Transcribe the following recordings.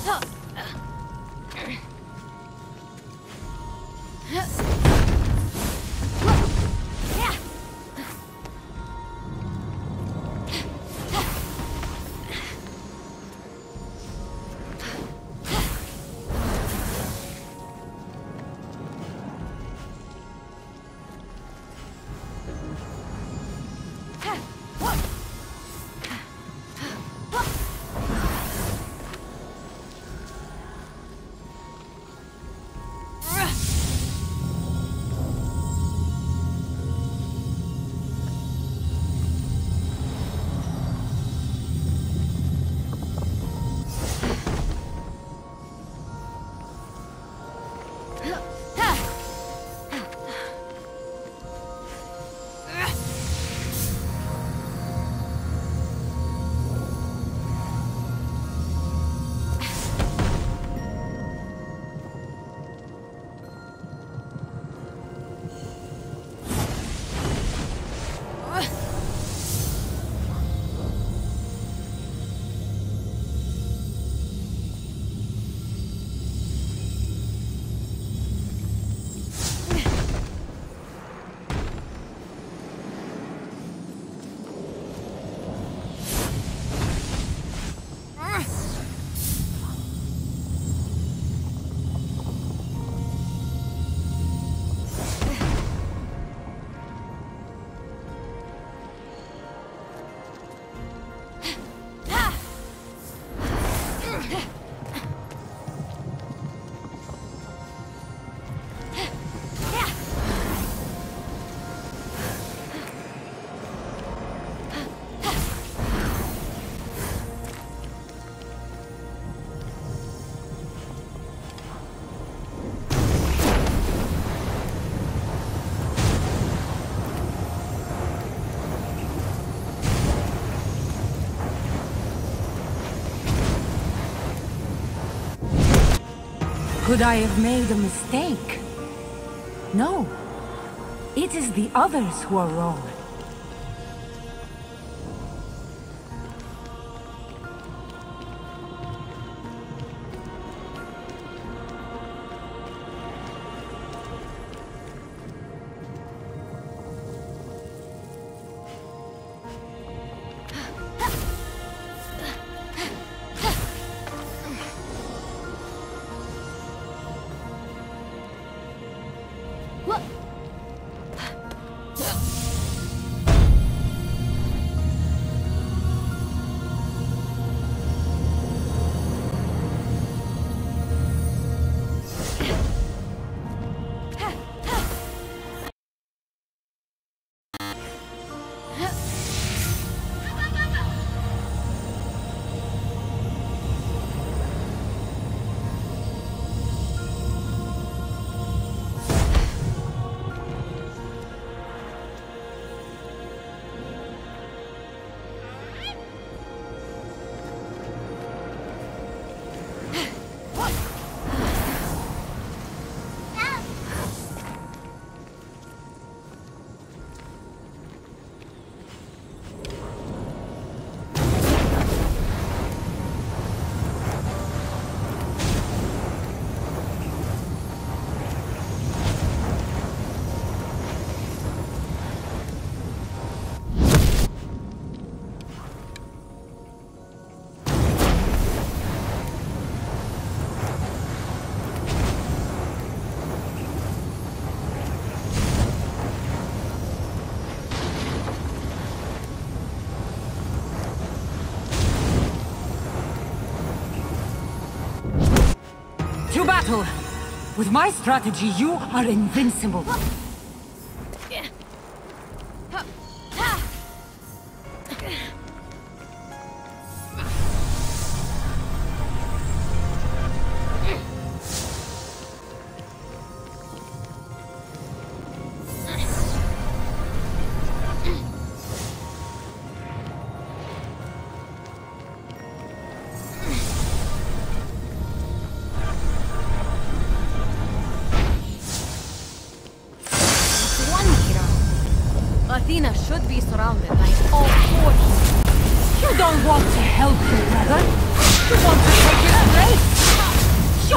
Could I have made a mistake? No. It is the others who are wrong. To battle! With my strategy, you are invincible. Athena should be surrounded by all four heroes. You don't want to help your brother. You want to take his place.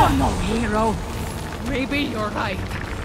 You're no hero. Maybe you're right.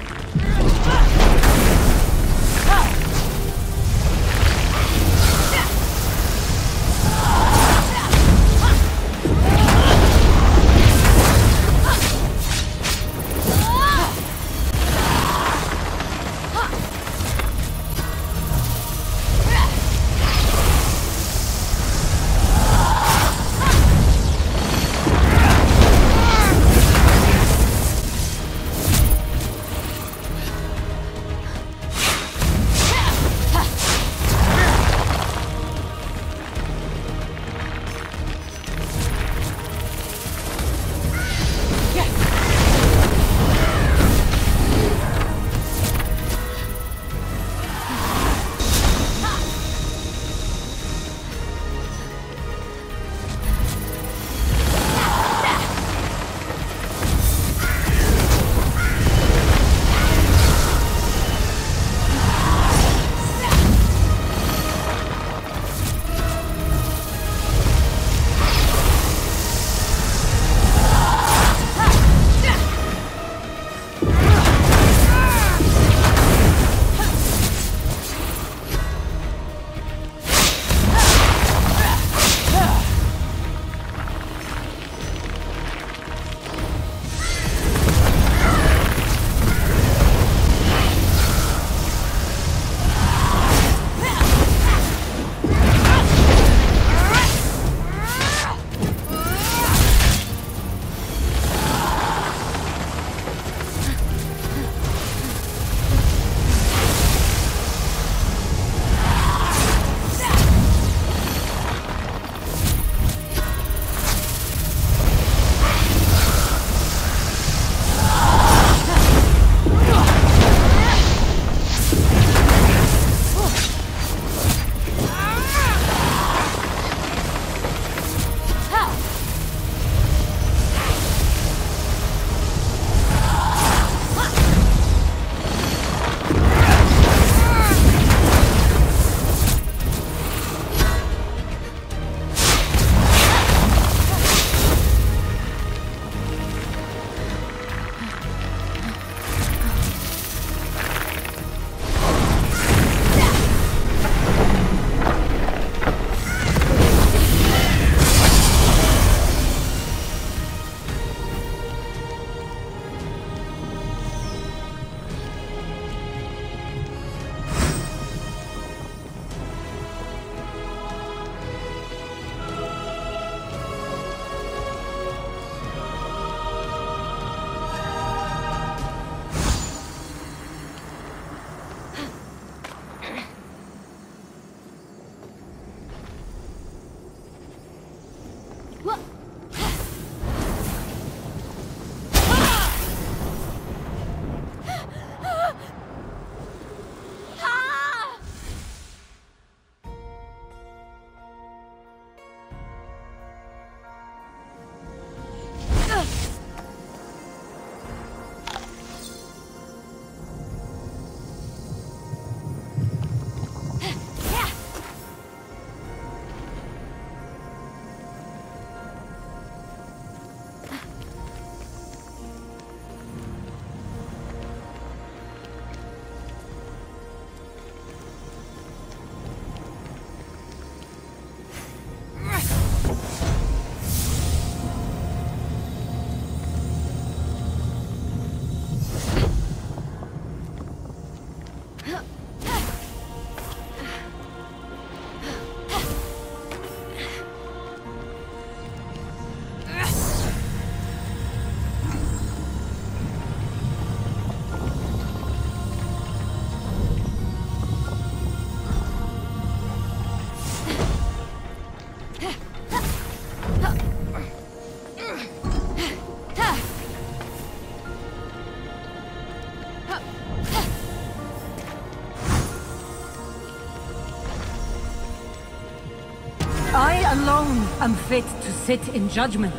I alone am fit to sit in judgment.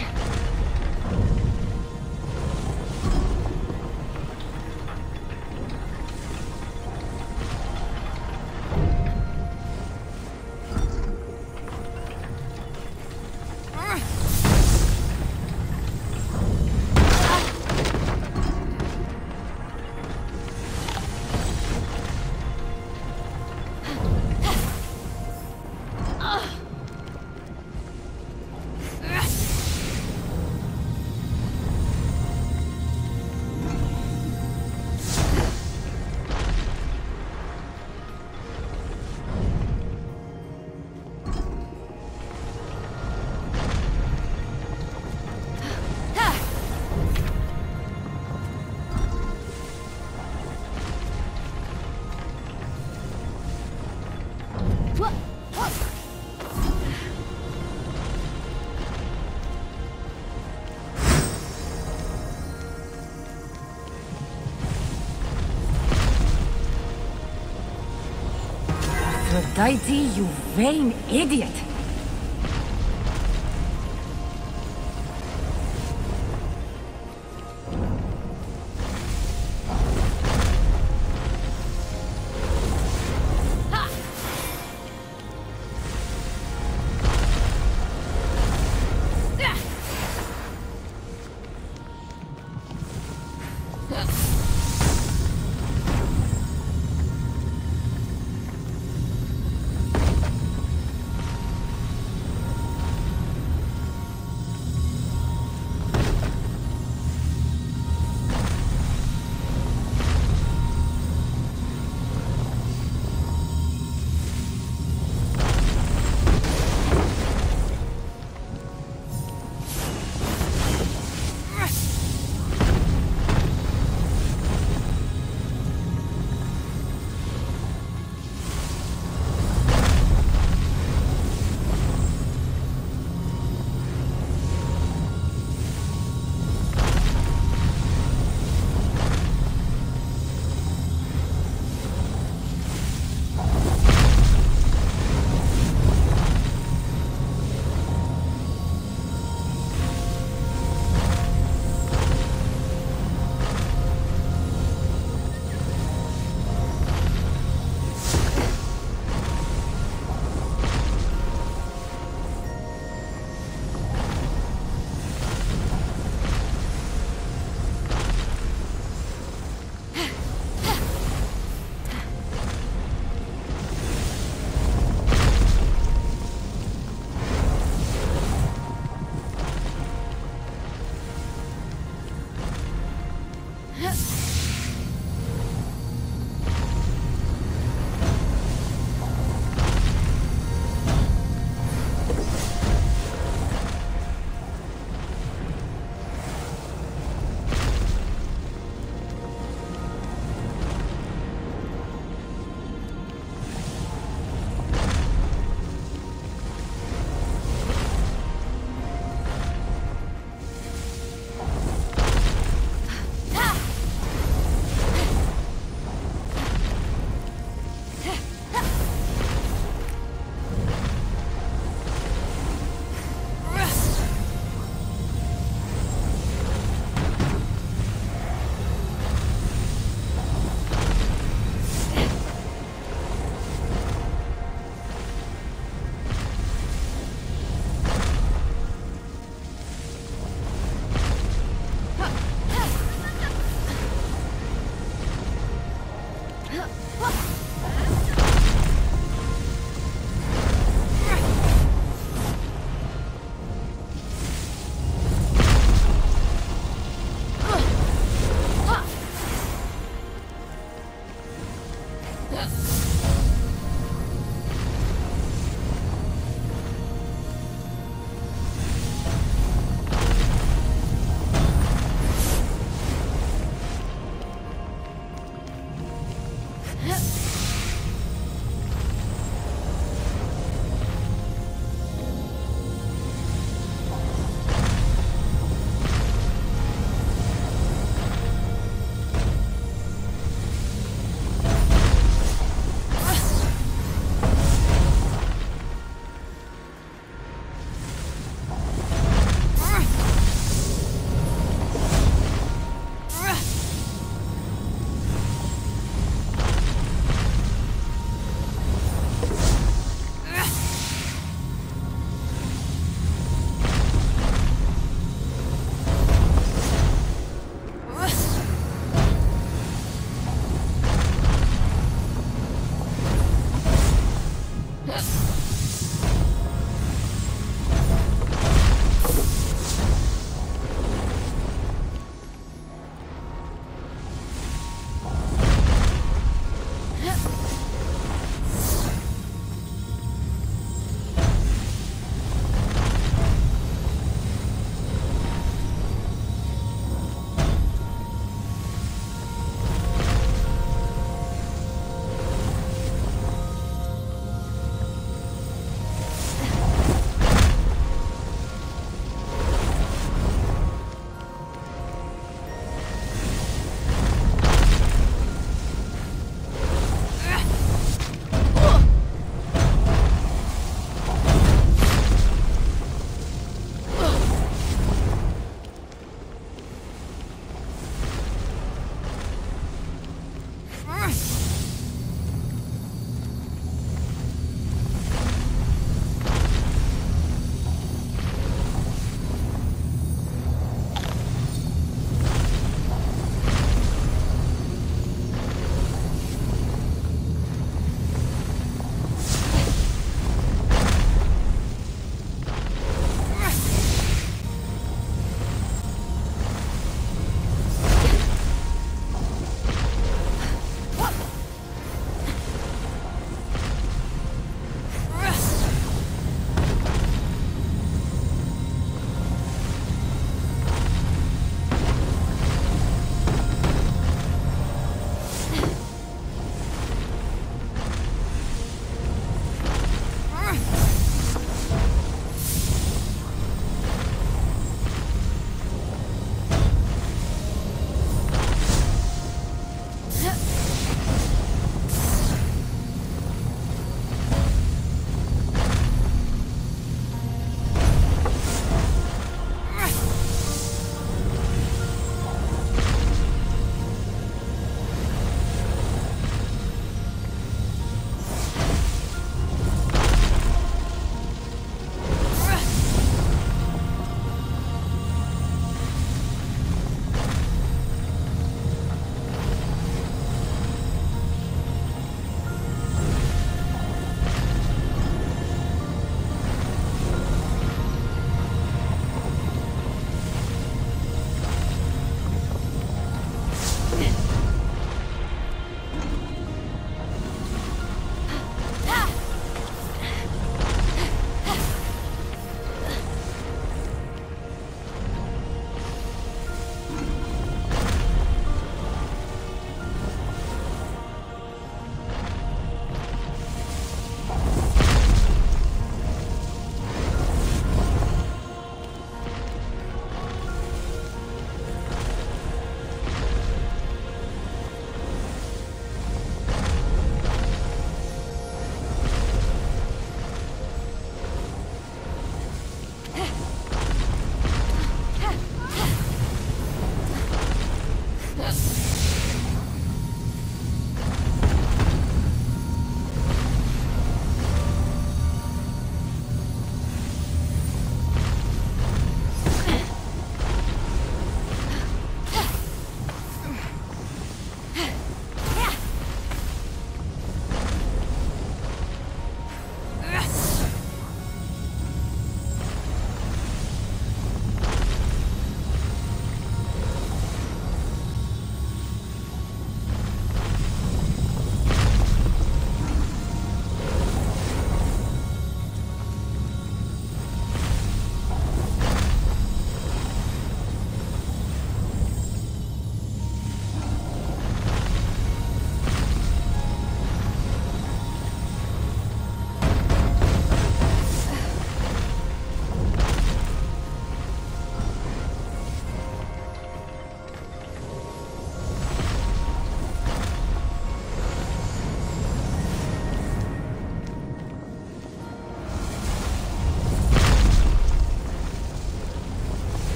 Aphrodite, you vain idiot!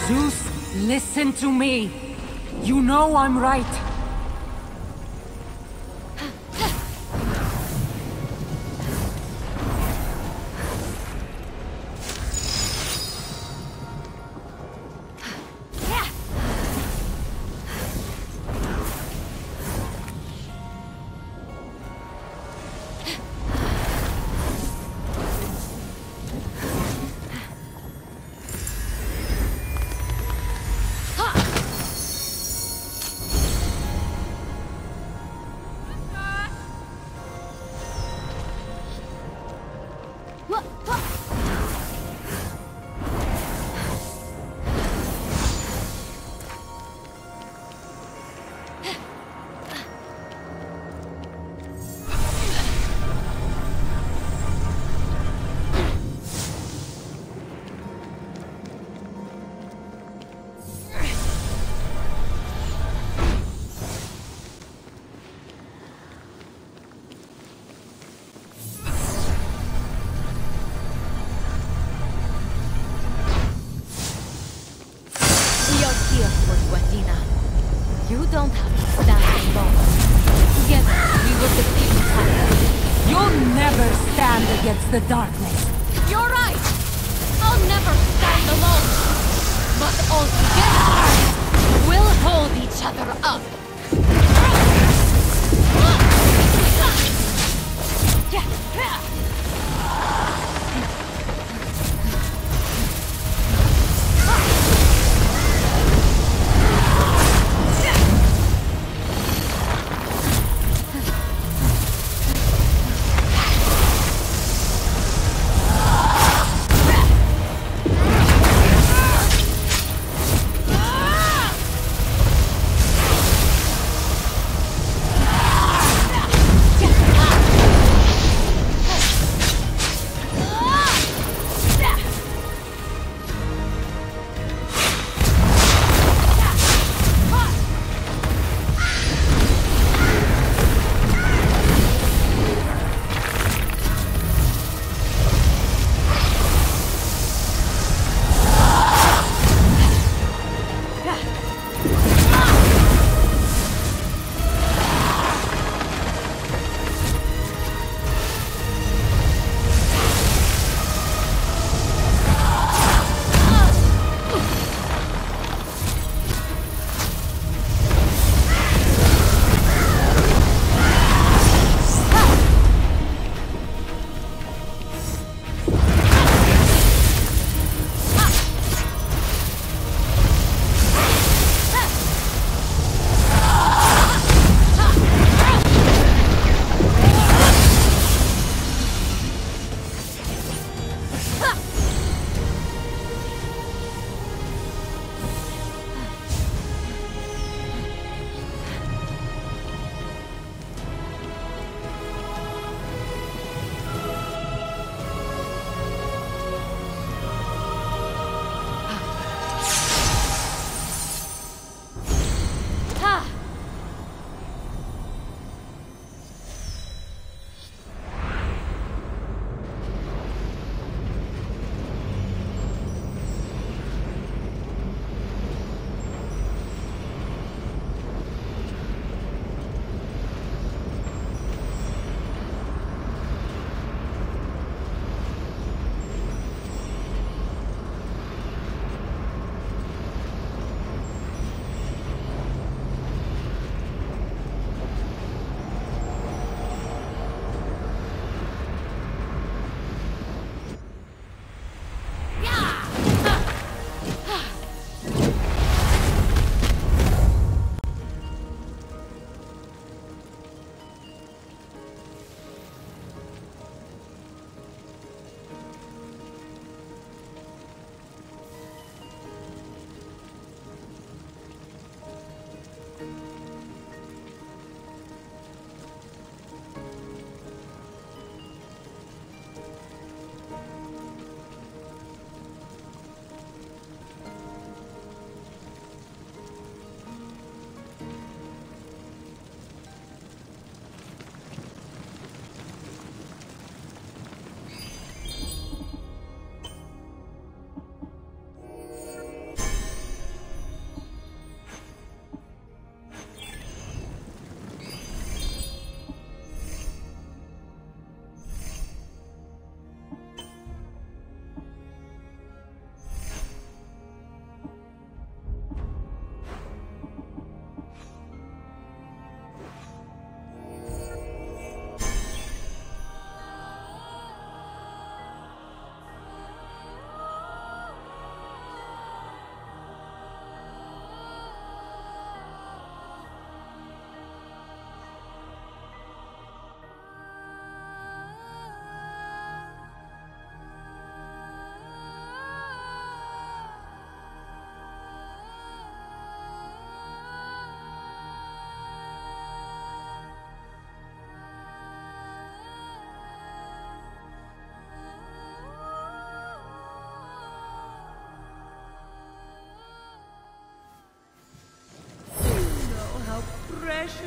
Zeus, listen to me. You know I'm right. You don't have to stand alone. Together, we will defeat the tyrant. You'll never stand against the darkness. You're right! I'll never stand alone! But all together, we'll hold each other up!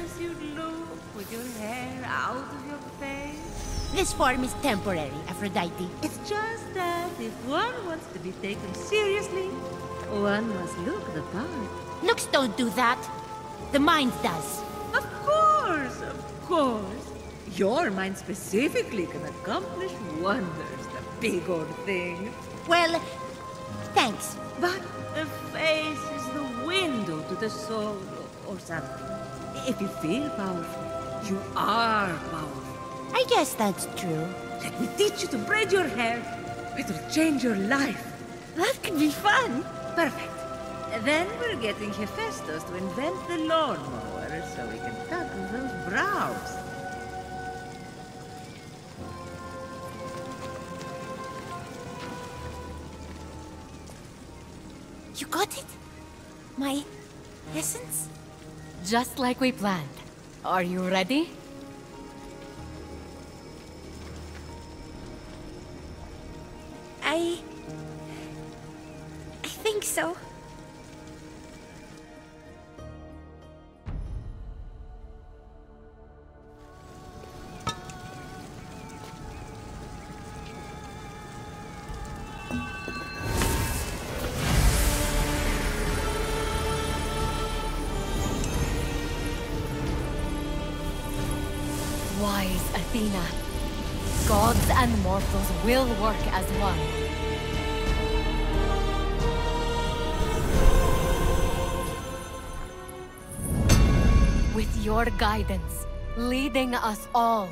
nice you'd look with your hair out of your face. This form is temporary, Aphrodite. It's just that if one wants to be taken seriously, one must look the part. Looks don't do that. The mind does. Of course, of course. Your mind specifically can accomplish wonders, the big old thing. Well, thanks. But the face is the window to the soul, or something. If you feel powerful, you are powerful. I guess that's true. Let me teach you to braid your hair. It will change your life. That could be fun. Perfect. Then we're getting Hephaestus to invent the lawnmower so we can tackle those brows. You got it? My essence? Just like we planned. Are you ready? I think so. Wise Athena. Gods and mortals will work as one. With your guidance, leading us all.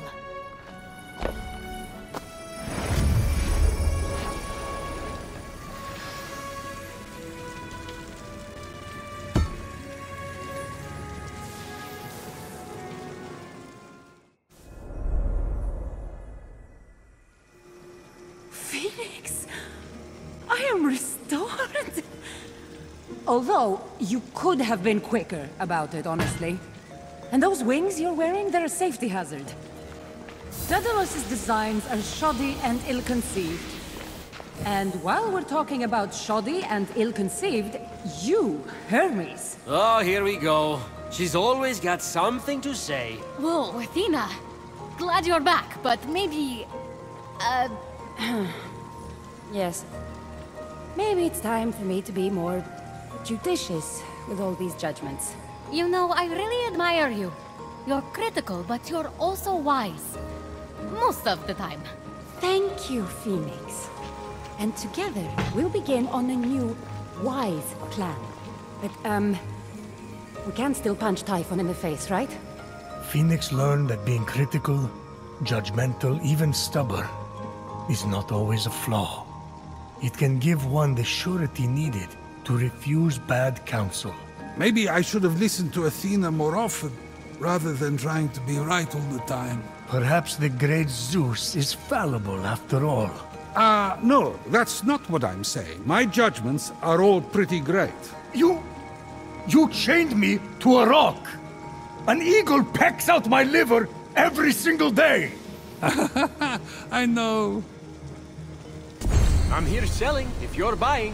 Phoenix, I am restored. Although, you could have been quicker about it, honestly. And those wings you're wearing, they're a safety hazard. Daedalus' designs are shoddy and ill-conceived. And while we're talking about shoddy and ill-conceived, you, Hermes. Oh, here we go. She's always got something to say. Whoa, Athena. Glad you're back, but maybe... Yes. Maybe it's time for me to be more judicious with all these judgments. You know, I really admire you. You're critical, but you're also wise. Most of the time. Thank you, Phoenix. And together, we'll begin on a new, wise plan. But, we can still punch Typhon in the face, right? Phoenix learned that being critical, judgmental, even stubborn, is not always a flaw. It can give one the surety needed to refuse bad counsel. Maybe I should have listened to Athena more often, rather than trying to be right all the time. Perhaps the great Zeus is fallible after all. No, that's not what I'm saying. My judgments are all pretty great. You chained me to a rock! An eagle pecks out my liver every single day! I know. I'm here selling, if you're buying.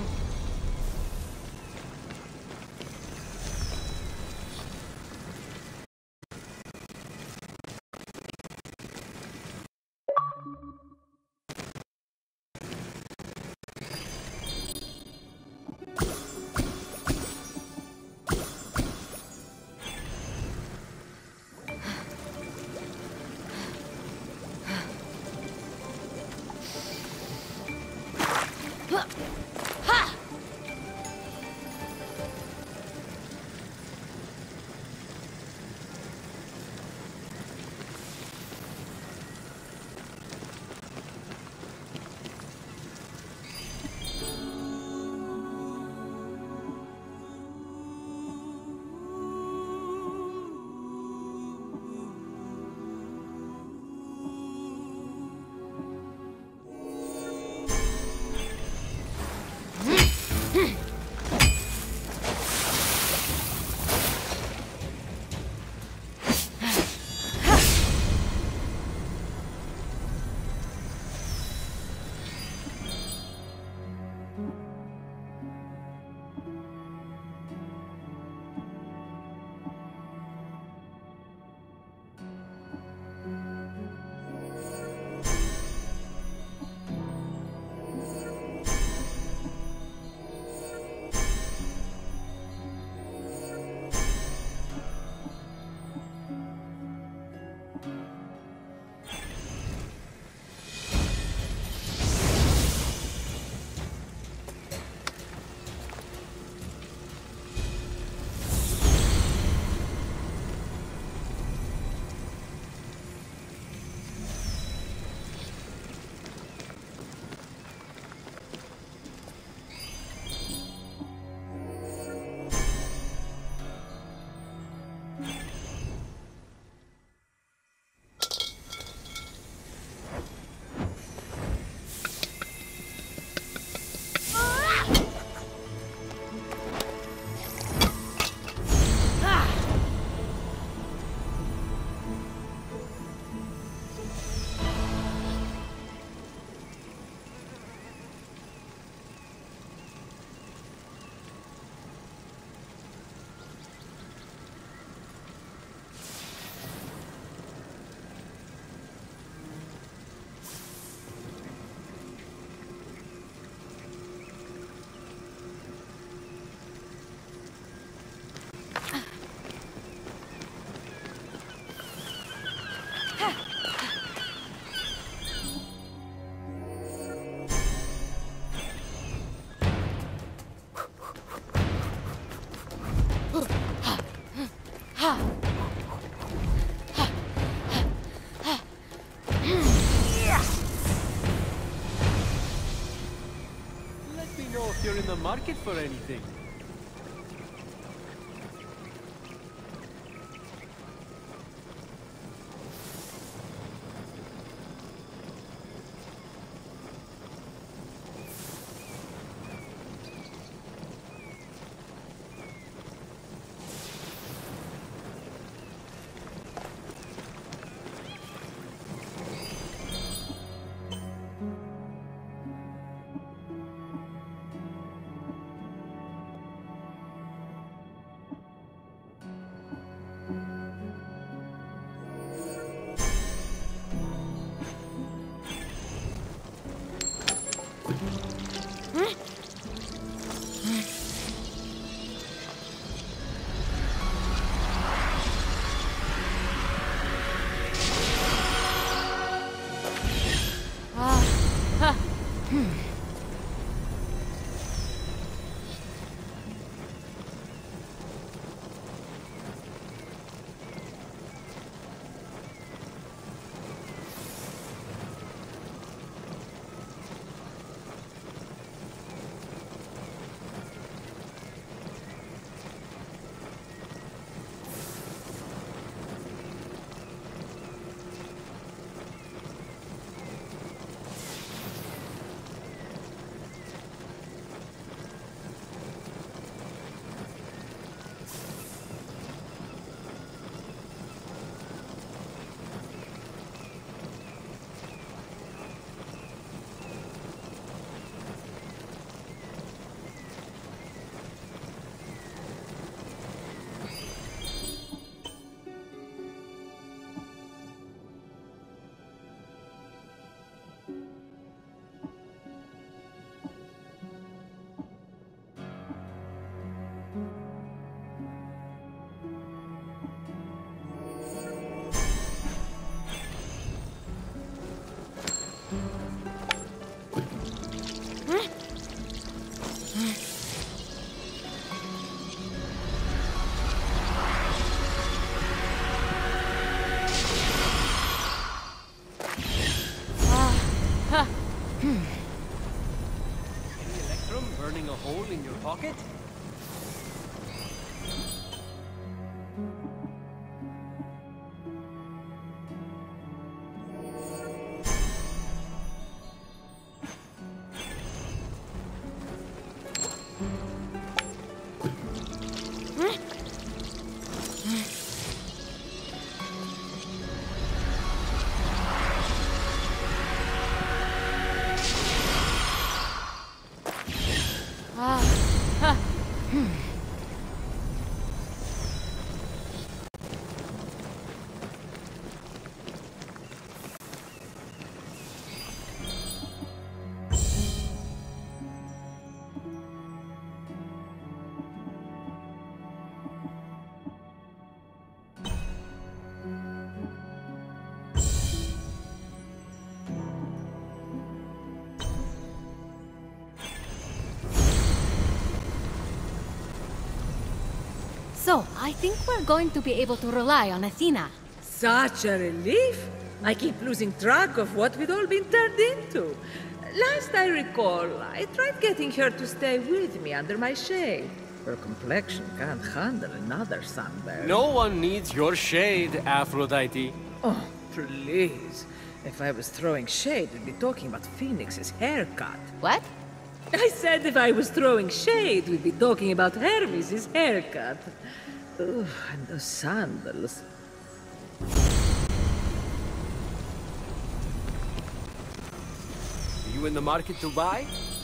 in the market for anything. Burning a hole in your pocket? So, I think we're going to be able to rely on Athena. Such a relief! I keep losing track of what we'd all been turned into. Last I recall, I tried getting her to stay with me under my shade. Her complexion can't handle another sunburn. No one needs your shade, Aphrodite. Oh, please. If I was throwing shade, we'd be talking about Phoenix's haircut. What? I said if I was throwing shade, we'd be talking about Hermes' haircut. Ugh, and those sandals. Are you in the market to buy?